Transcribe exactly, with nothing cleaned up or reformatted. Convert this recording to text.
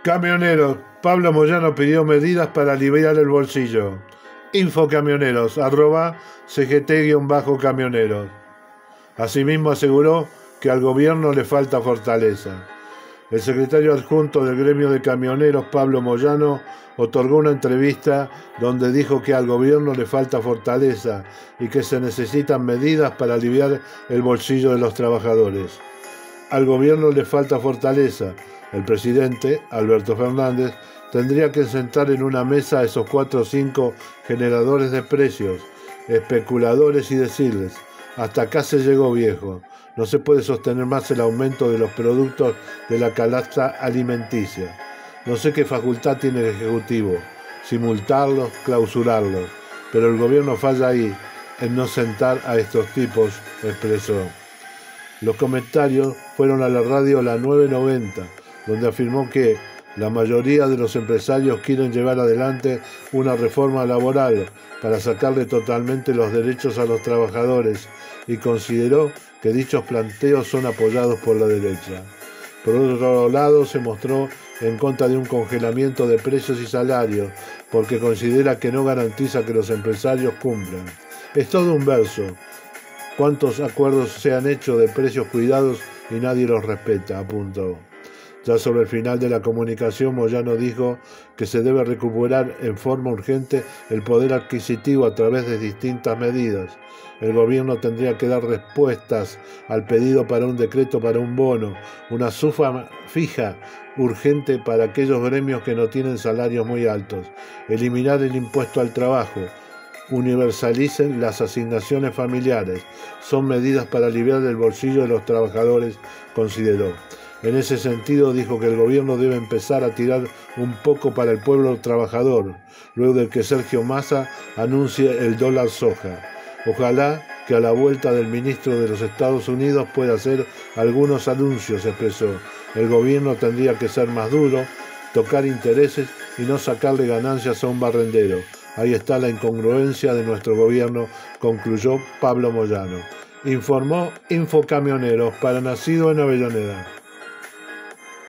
Camioneros, Pablo Moyano pidió medidas para aliviar el bolsillo. Infocamioneros, arroba cgt-camioneros. Asimismo aseguró que al gobierno le falta fortaleza. El secretario adjunto del gremio de camioneros, Pablo Moyano, otorgó una entrevista donde dijo que al gobierno le falta fortaleza y que se necesitan medidas para aliviar el bolsillo de los trabajadores. Al gobierno le falta fortaleza. El presidente, Alberto Fernández, tendría que sentar en una mesa a esos cuatro o cinco generadores de precios, especuladores y decirles: hasta acá se llegó, viejo. No se puede sostener más el aumento de los productos de la canasta alimenticia. No sé qué facultad tiene el Ejecutivo, si multarlos, clausurarlos, pero el gobierno falla ahí, en no sentar a estos tipos, expresó. Los comentarios fueron a la radio La nueve noventa, donde afirmó que la mayoría de los empresarios quieren llevar adelante una reforma laboral para sacarle totalmente los derechos a los trabajadores y consideró que dichos planteos son apoyados por la derecha. Por otro lado, se mostró en contra de un congelamiento de precios y salarios porque considera que no garantiza que los empresarios cumplan. Es todo un verso. ¿Cuántos acuerdos se han hecho de precios cuidados y nadie los respeta?, apuntó. Ya sobre el final de la comunicación, Moyano dijo que se debe recuperar en forma urgente el poder adquisitivo a través de distintas medidas. El gobierno tendría que dar respuestas al pedido para un decreto para un bono, una suma fija urgente para aquellos gremios que no tienen salarios muy altos, eliminar el impuesto al trabajo, universalicen las asignaciones familiares. Son medidas para aliviar el bolsillo de los trabajadores, consideró. En ese sentido, dijo que el gobierno debe empezar a tirar un poco para el pueblo trabajador, luego de que Sergio Massa anuncie el dólar soja. Ojalá que a la vuelta del ministro de los Estados Unidos pueda hacer algunos anuncios, expresó. El gobierno tendría que ser más duro, tocar intereses y no sacarle ganancias a un barrendero. Ahí está la incongruencia de nuestro gobierno, concluyó Pablo Moyano. Informó Infocamioneros para Nacido en Avellaneda.